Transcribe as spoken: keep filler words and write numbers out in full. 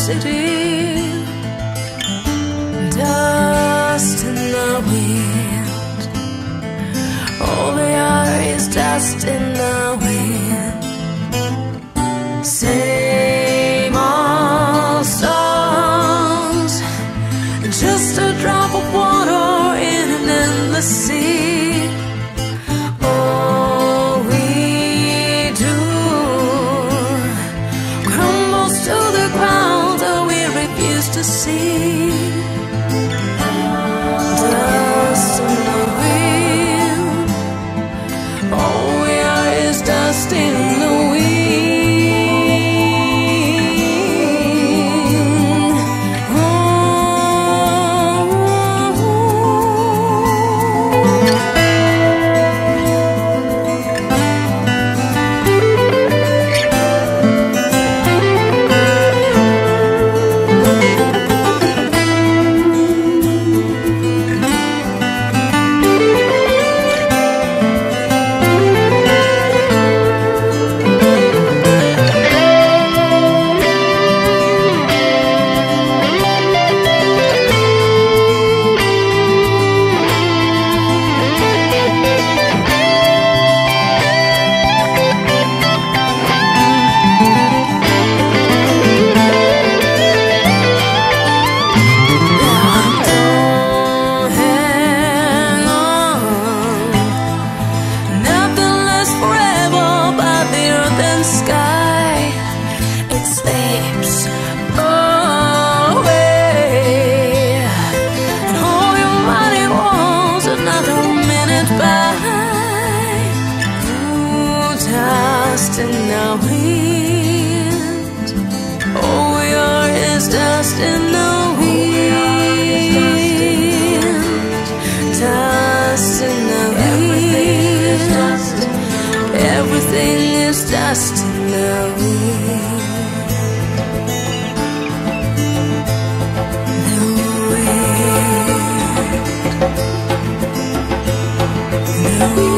city, dust in the wind. All they are is dust in the wind. Same old songs, just a drop of water in an endless sea. All we do crumbles to the ground that we refuse to see. Dust in the wind. All we are is dust in the wind. Dust in the wind. All we are is dust in the wind. Dust in the wind. Everything is dust in the wind. The wind. The wind.